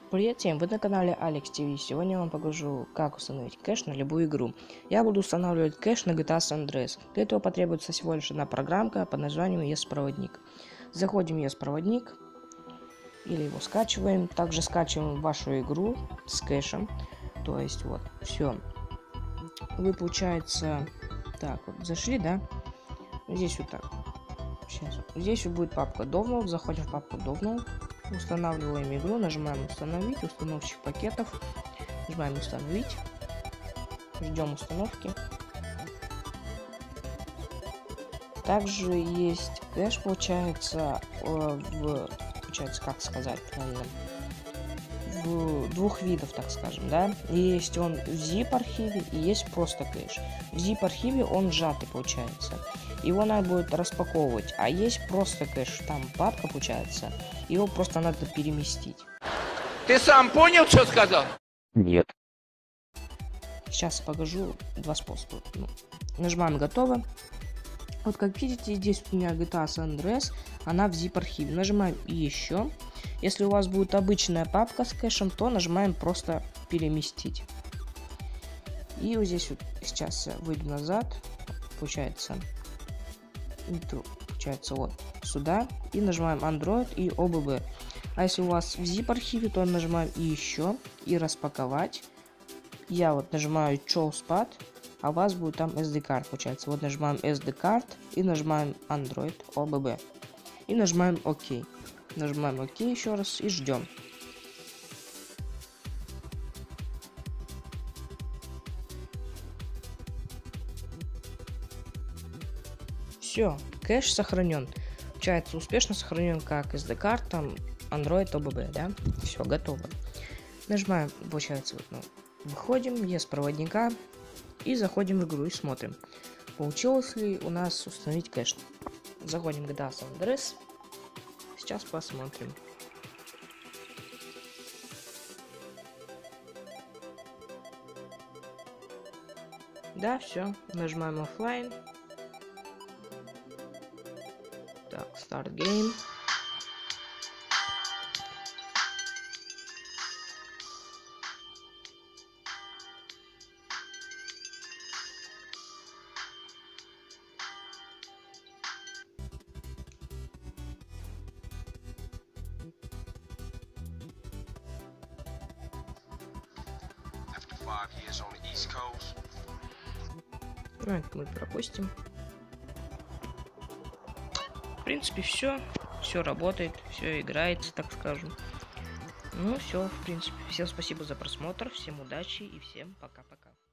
Привет всем, вы на канале Алекс ТВ. Сегодня я вам покажу, как установить кэш на любую игру. Я буду устанавливать кэш на GTA San Andreas. Для этого потребуется всего лишь одна программка под названием ES-проводник. Заходим в ES-проводник, или его скачиваем. Также скачиваем вашу игру с кэшем. То есть вот, все. Вы, получается, так вот, зашли, да? Здесь вот так. Сейчас. Здесь будет папка Download. Заходим в папку Download. Устанавливаем игру, нажимаем установить, установщик пакетов, нажимаем установить, ждем установки. Также есть кэш, получается, как сказать правильно, в двух видов, так скажем, да. Есть он в zip архиве и есть просто кэш. В zip архиве он сжатый, получается. Его надо будет распаковывать, а есть просто кэш, там папка, получается, его просто надо переместить. Ты сам понял, что сказал? Нет. Сейчас покажу два способа. Нажимаем готово. Вот как видите, здесь у меня GTA San Andreas, она в zip архиве. Нажимаем еще. Если у вас будет обычная папка с кэшем, то нажимаем просто переместить. И вот здесь вот сейчас выйду назад, получается вот сюда, и нажимаем Android и OBB. А если у вас в zip архиве, то нажимаем и еще, и распаковать. Я вот нажимаю Choose Path, а у вас будет там SD card, получается. Вот нажимаем SD card и нажимаем Android OBB. И нажимаем ОК. Нажимаем ОК еще раз и ждем. Все, кэш сохранен. Получается, успешно сохранен как SD карт, там Android OBB, да? Все, готово. Нажимаем, получается, вот, выходим из проводника и заходим в игру и смотрим, получилось ли у нас установить кэш. Заходим в GTA San Andreas. Сейчас посмотрим. Да, все. Нажимаем оффлайн. Так, Start Game. Это мы пропустим. В принципе, все работает, все играется, так скажем. Ну все, в принципе, всем спасибо за просмотр, всем удачи и всем пока-пока.